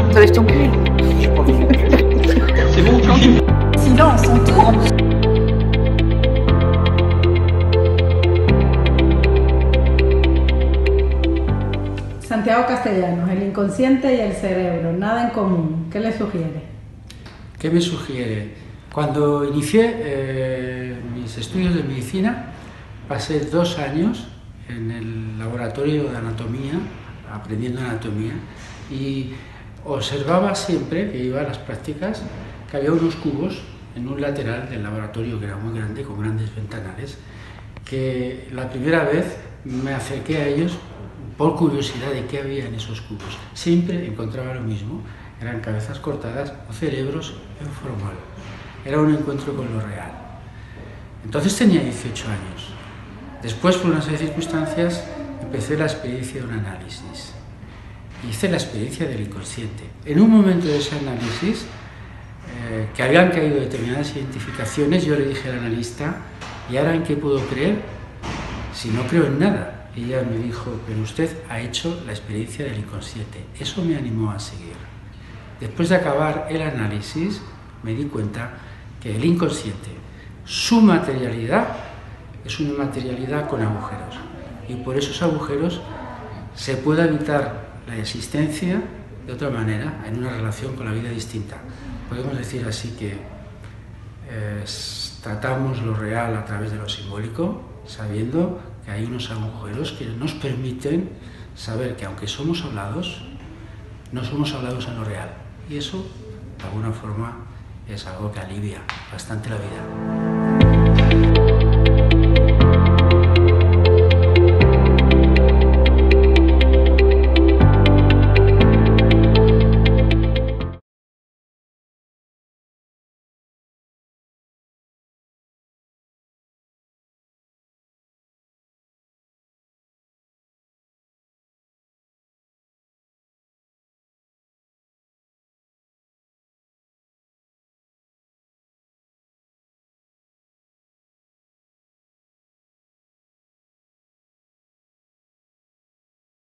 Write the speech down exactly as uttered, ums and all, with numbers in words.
Vous avez jeté mon cul. C'est bon, tranquille. Silence, on tourne. Santiago Castellanos, el inconsciente y el cerebro, nada en común. ¿Qué le sugiere? ¿Qué me sugiere? Cuando inicié eh, mis estudios de medicina, pasé dos años en el laboratorio de anatomía, aprendiendo anatomía, y observaba siempre que iba a las prácticas que había unos cubos en un lateral del laboratorio que era muy grande, con grandes ventanales, que la primera vez me acerqué a ellos por curiosidad de qué había en esos cubos. Siempre encontraba lo mismo, eran cabezas cortadas o cerebros en formol. Era un encuentro con lo real. Entonces tenía dieciocho años. Después, por una serie de circunstancias, empecé la experiencia de un análisis. Hice la experiencia del inconsciente. En un momento de ese análisis, eh, que habían caído determinadas identificaciones, yo le dije al analista, ¿y ahora en qué puedo creer? Si no creo en nada. Y ella me dijo, pero usted ha hecho la experiencia del inconsciente. Eso me animó a seguir. Después de acabar el análisis, me di cuenta que el inconsciente, su materialidad, es una materialidad con agujeros. Y por esos agujeros se puede evitar la existencia de otra manera, en una relación con la vida distinta. Podemos decir así que eh, tratamos lo real a través de lo simbólico, sabiendo que hay unos agujeros que nos permiten saber que aunque somos hablados, no somos hablados en lo real. Y eso, de alguna forma, es algo que alivia bastante la vida.